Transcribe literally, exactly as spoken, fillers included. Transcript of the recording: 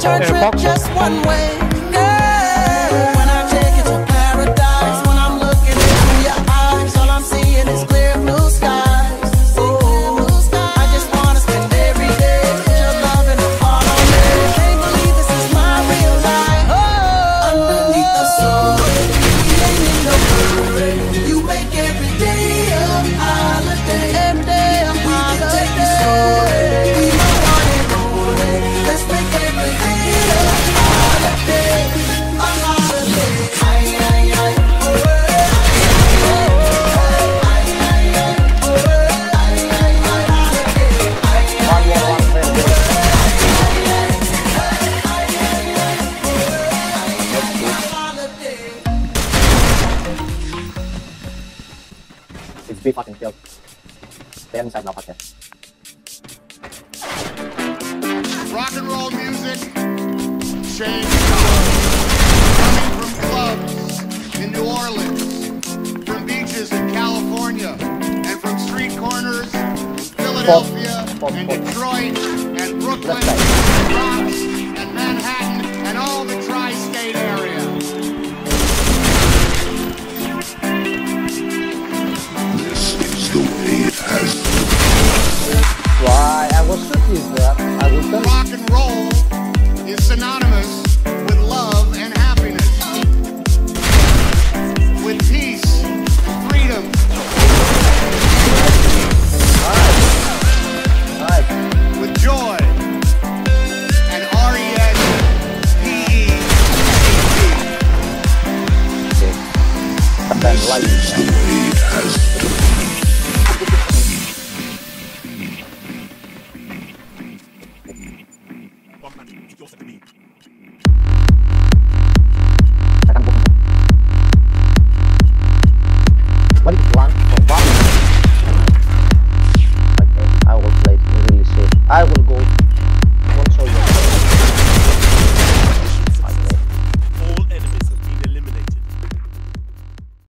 your trip just one way. Girl, when I take you to paradise, when I'm looking into your eyes, all I'm seeing is clear blue skies. Oh, I just wanna spend every day with your love and all on me. Can't believe this is my real life. Oh, underneath the sun, we ain't in no parade. You make every day a holiday. Every day a holiday. Take me slow. It's be fucking killed. Stay inside now, podcast. Rock and roll music changed the world. Coming from clubs in New Orleans, from beaches in California, and from street corners in Philadelphia Pop, pop, and pop. Detroit and Brooklyn and Bronx and Manhattan and all the tri-state area. Why? I was shooting that. I was done. Rock and roll is synonymous with love and happiness, with peace, freedom, Nice. Nice. with joy, and R E S P E C T. Okay. Sometimes like what is one for one? Okay, I will play it really safe. I will